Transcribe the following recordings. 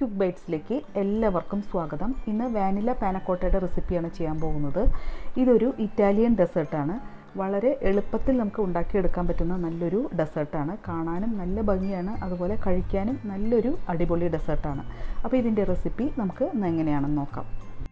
Quick ബൈറ്റ്സിലേക്ക് എല്ലാവർക്കും സ്വാഗതം. ഇന്ന് വാനില പാനക്കോട്ടയുടെ റെസിപ്പിയാണ് ചെയ്യാൻ പോകുന്നത്. ഇതൊരു ഇറ്റാലിയൻ ഡെസേർട്ടാണ്. വളരെ എളുപ്പത്തിൽ നമുക്ക് ഉണ്ടാക്കിയെടുക്കാൻ പറ്റുന്ന നല്ലൊരു ഡെസേർട്ടാണ്. കാണാനും നല്ല ഭംഗിയാണ്, അതുപോലെ കഴിക്കാനും നല്ലൊരു അടിപൊളി ഡെസേർട്ടാണ്. അപ്പോൾ ഇതിൻ്റെ റെസിപ്പി നമുക്ക് ഇന്ന് എങ്ങനെയാണെന്ന് നോക്കാം.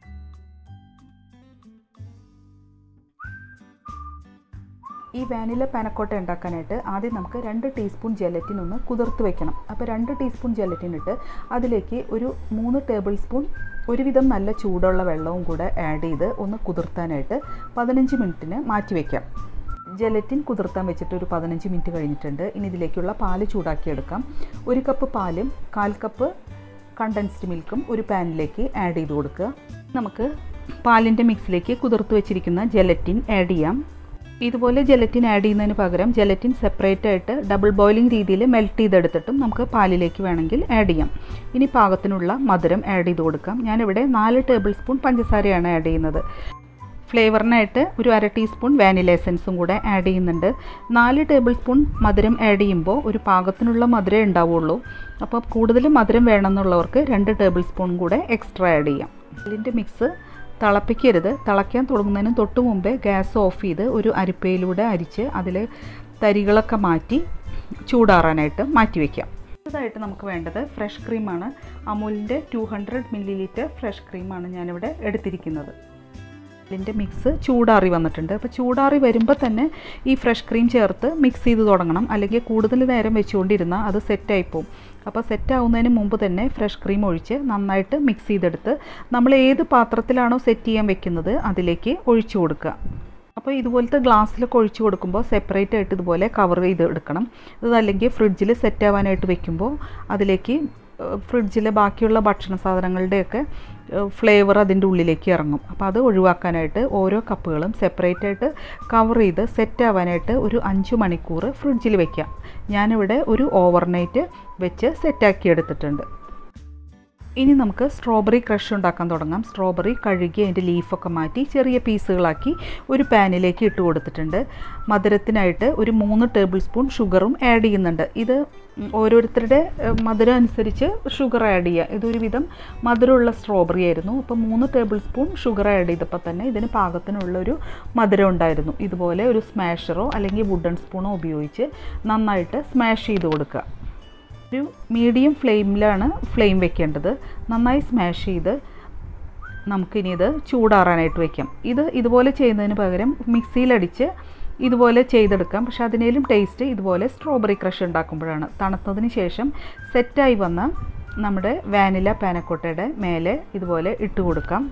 ഈ വാനില പാനക്കോട്ട ഉണ്ടാക്കാനായിട്ട് ആദ്യം നമുക്ക് 2 ടീസ്പൂൺ ജെലറ്റിൻ ഒന്ന് കുതിർത്ത് വെക്കണം. അപ്പോൾ 2 ടീസ്പൂൺ ജെലറ്റിൻ ഇട്ട് അതിലേക്ക് ഒരു 3 ടേബിൾ സ്പൂൺ ഒരുവിധം നല്ല ചൂടുള്ള വെള്ളവും കൂടെ ആഡ് ചെയ്ത് ഒന്ന് കുതിർത്താനായിട്ട് 15 മിനിറ്റിന് മാറ്റി വയ്ക്കാം. ജെലറ്റിൻ കുതിർത്താൻ വെച്ചിട്ട് ഒരു 15 മിനിറ്റ് കഴിഞ്ഞിട്ടുണ്ട്. ഇനി ഇതിലേക്കുള്ള പാല് ചൂടാക്കിയെടുക്കാം. 1 കപ്പ് പാലും 1/4 കപ്പ് കണ്ടൻസ്ഡ് മിൽക്കും ഒരു പാനിലേക്ക് ആഡ് ചെയ്ത് കൊടുക്കുക. നമുക്ക് പാലിൻ്റെ മിക്സിലേക്ക് കുതിർത്ത് വെച്ചിരിക്കുന്ന ജെലറ്റിൻ ആഡ് ചെയ്യാം. ഇതുപോലെ ജെലറ്റിൻ ആഡ് ചെയ്യുന്നതിന് പകരം ജെലറ്റിൻ സെപ്പറേറ്റ് ആയിട്ട് ഡബിൾ ബോയിലിംഗ് രീതിയിൽ മെൽറ്റ് ചെയ്തെടുത്തിട്ടും നമുക്ക് പാലിലേക്ക് വേണമെങ്കിൽ ആഡ് ചെയ്യാം. ഇനി പാകത്തിനുള്ള മധുരം ആഡ് ചെയ്ത് കൊടുക്കാം. ഞാനിവിടെ 4 ടേബിൾ സ്പൂൺ പഞ്ചസാരയാണ് ആഡ് ചെയ്യുന്നത്. ഫ്ലേവറിനായിട്ട് ഒരു 1/2 ടീസ്പൂൺ വാനില എസൻസും കൂടെ ആഡ് ചെയ്യുന്നുണ്ട്. 4 ടേബിൾ സ്പൂൺ മധുരം ആഡ് ചെയ്യുമ്പോൾ ഒരു പാകത്തിനുള്ള മധുരം ഉണ്ടാവുള്ളൂ. അപ്പോൾ കൂടുതൽ മധുരം വേണമെന്നുള്ളവർക്ക് 2 ടേബിൾ സ്പൂൺ കൂടെ എക്സ്ട്രാ ആഡ് ചെയ്യാം. ഇതിൻ്റെ മിക്സ് തിളപ്പിക്കരുത്. തിളയ്ക്കാൻ തുടങ്ങുന്നതിന് തൊട്ട് മുമ്പേ ഗ്യാസ് ഓഫ് ചെയ്ത് ഒരു അരിപ്പയിലൂടെ അരിച്ച് അതിൽ തരികളൊക്കെ മാറ്റി ചൂടാറാനായിട്ട് മാറ്റി വയ്ക്കാം. അടുത്തതായിട്ട് നമുക്ക് വേണ്ടത് ഫ്രഷ് ക്രീമാണ്. അമൂലിൻ്റെ 200 ml ഫ്രഷ് ക്രീമാണ് ഞാനിവിടെ എടുത്തിരിക്കുന്നത്. ഇതിൻ്റെ മിക്സ് ചൂടാറി വന്നിട്ടുണ്ട്. അപ്പോൾ ചൂടാറി വരുമ്പോൾ തന്നെ ഈ ഫ്രഷ് ക്രീം ചേർത്ത് മിക്സ് ചെയ്ത് തുടങ്ങണം. അല്ലെങ്കിൽ കൂടുതൽ നേരം വെച്ചുകൊണ്ടിരുന്നാൽ അത് സെറ്റായിപ്പോവും. അപ്പോൾ സെറ്റാവുന്നതിന് മുമ്പ് തന്നെ ഫ്രഷ് ക്രീം ഒഴിച്ച് നന്നായിട്ട് മിക്സ് ചെയ്തെടുത്ത് നമ്മൾ ഏത് പാത്രത്തിലാണോ സെറ്റ് ചെയ്യാൻ വെക്കുന്നത് അതിലേക്ക് ഒഴിച്ചു കൊടുക്കുക. അപ്പോൾ ഇതുപോലത്തെ ഗ്ലാസ്സിലൊക്കെ ഒഴിച്ചു കൊടുക്കുമ്പോൾ സെപ്പറേറ്റ് ആയിട്ട് ഇതുപോലെ കവർ ചെയ്ത് എടുക്കണം. അതല്ലെങ്കിൽ ഫ്രിഡ്ജിൽ സെറ്റ് ആവാനായിട്ട് വെക്കുമ്പോൾ അതിലേക്ക് ഫ്രിഡ്ജിലെ ബാക്കിയുള്ള ഭക്ഷണ സാധനങ്ങളുടെയൊക്കെ ഫ്ലേവർ അതിൻ്റെ ഉള്ളിലേക്ക് ഇറങ്ങും. അപ്പോൾ അത് ഒഴിവാക്കാനായിട്ട് ഓരോ കപ്പുകളും സെപ്പറേറ്റ് ആയിട്ട് കവർ ചെയ്ത് സെറ്റ് ആവാനായിട്ട് ഒരു 5 മണിക്കൂർ ഫ്രിഡ്ജിൽ വയ്ക്കാം. ഞാനിവിടെ ഒരു ഓവർനൈറ്റ് വെച്ച് സെറ്റാക്കി എടുത്തിട്ടുണ്ട്. ഇനി നമുക്ക് സ്ട്രോബെറി ക്രഷ് ഉണ്ടാക്കാൻ തുടങ്ങാം. സ്ട്രോബെറി കഴുകി അതിൻ്റെ ലീഫൊക്കെ മാറ്റി ചെറിയ പീസുകളാക്കി ഒരു പാനിലേക്ക് ഇട്ട് കൊടുത്തിട്ടുണ്ട്. മധുരത്തിനായിട്ട് ഒരു 3 ടേബിൾ സ്പൂൺ ഷുഗറും ആഡ് ചെയ്യുന്നുണ്ട്. ഇത് ഓരോരുത്തരുടെ മധുരം അനുസരിച്ച് ഷുഗർ ആഡ് ചെയ്യുക. ഇതൊരുവിധം മധുരമുള്ള സ്ട്രോബെറി ആയിരുന്നു. അപ്പോൾ 3 ടേബിൾ സ്പൂൺ ഷുഗർ ആഡ് ചെയ്തപ്പോൾ തന്നെ ഇതിന് പാകത്തിനുള്ളൊരു മധുരം ഉണ്ടായിരുന്നു. ഇതുപോലെ ഒരു സ്മാഷറോ അല്ലെങ്കിൽ വുഡൻ സ്പൂണോ ഉപയോഗിച്ച് നന്നായിട്ട് സ്മാഷ് ചെയ്ത് കൊടുക്കുക. ഒരു മീഡിയം ഫ്ലെയിമിലാണ് ഫ്ലെയിം വെക്കേണ്ടത്. നന്നായി സ്മാഷ് ചെയ്ത് നമുക്കിനി ഇത് ചൂടാറാനായിട്ട് വയ്ക്കാം. ഇതുപോലെ ചെയ്യുന്നതിന് പകരം മിക്സിയിലടിച്ച് ഇതുപോലെ ചെയ്തെടുക്കാം. പക്ഷേ അതിനേലും ടേസ്റ്റ് ഇതുപോലെ സ്ട്രോബെറി ക്രഷ് ഉണ്ടാക്കുമ്പോഴാണ്. തണുത്തതിന് ശേഷം സെറ്റായി വന്ന നമ്മുടെ വാനില പാനക്കോട്ടയുടെ മേലെ ഇതുപോലെ ഇട്ട് കൊടുക്കാം.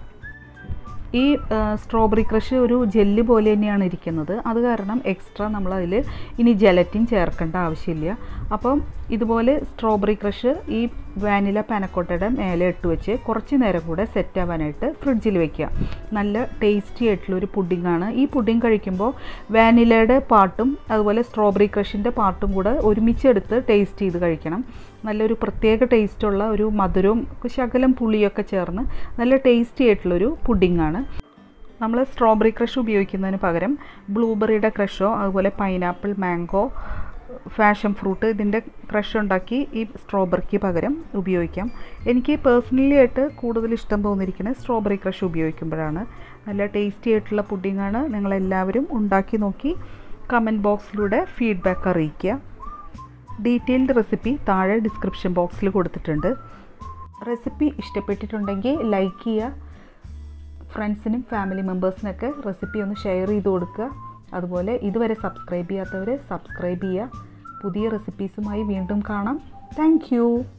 ഈ സ്ട്രോബെറി ക്രഷ് ഒരു ജെല്ലി പോലെ തന്നെയാണ് ഇരിക്കുന്നത്. അത് കാരണം എക്സ്ട്രാ നമ്മളതിൽ ഇനി ജെലറ്റിൻ ചേർക്കേണ്ട ആവശ്യമില്ല. അപ്പം ഇതുപോലെ സ്ട്രോബെറി ക്രഷ് ഈ വാനില പാനക്കോട്ടയുടെ മേലെ ഇട്ട് വെച്ച് കുറച്ച് നേരം കൂടെ സെറ്റ് ആവാനായിട്ട് ഫ്രിഡ്ജിൽ വെക്കുക. നല്ല ടേസ്റ്റി ആയിട്ടുള്ളൊരു പുഡിങ്ങാണ്. ഈ പുഡിങ് കഴിക്കുമ്പോൾ വാനിലയുടെ പാർട്ടും അതുപോലെ സ്ട്രോബെറി ക്രഷിൻ്റെ പാർട്ടും കൂടെ ഒരുമിച്ചെടുത്ത് ടേസ്റ്റ് ചെയ്ത് കഴിക്കണം. നല്ലൊരു പ്രത്യേക ടേസ്റ്റുള്ള ഒരു മധുരവും ശകലം പുളിയൊക്കെ ചേർന്ന് നല്ല ടേസ്റ്റി ആയിട്ടുള്ളൊരു പുഡിങ്ങാണ്. നമ്മൾ സ്ട്രോബെറി ക്രഷ് ഉപയോഗിക്കുന്നതിന് പകരം ബ്ലൂബെറിയുടെ ക്രഷോ അതുപോലെ പൈനാപ്പിൾ, മാംഗോ, ഫാഷൻ ഫ്രൂട്ട് ഇതിൻ്റെ ക്രഷ് ഉണ്ടാക്കി ഈ സ്ട്രോബെറിക്ക് പകരം ഉപയോഗിക്കാം. എനിക്ക് പേഴ്സണലി ആയിട്ട് കൂടുതൽ ഇഷ്ടം തോന്നിയിരിക്കുന്നത് സ്ട്രോബെറി ക്രഷ് ഉപയോഗിക്കുമ്പോഴാണ്. നല്ല ടേസ്റ്റി ആയിട്ടുള്ള പുഡിങ്ങാണ്. നിങ്ങളെല്ലാവരും ഉണ്ടാക്കി നോക്കി കമൻറ്റ് ബോക്സിലൂടെ ഫീഡ്ബാക്ക് അറിയിക്കുക. ഡീറ്റെയിൽഡ് റെസിപ്പി താഴെ ഡിസ്ക്രിപ്ഷൻ ബോക്സിൽ കൊടുത്തിട്ടുണ്ട്. റെസിപ്പി ഇഷ്ടപ്പെട്ടിട്ടുണ്ടെങ്കിൽ ലൈക്ക് ചെയ്യുക. ഫ്രണ്ട്സിനും ഫാമിലി മെമ്പേഴ്സിനൊക്കെ റെസിപ്പി ഒന്ന് ഷെയർ ചെയ്ത് കൊടുക്കുക. അതുപോലെ ഇതുവരെ സബ്സ്ക്രൈബ് ചെയ്യാത്തവർ സബ്സ്ക്രൈബ് ചെയ്യുക. പുതിയ റെസിപ്പീസുമായി വീണ്ടും കാണാം. താങ്ക്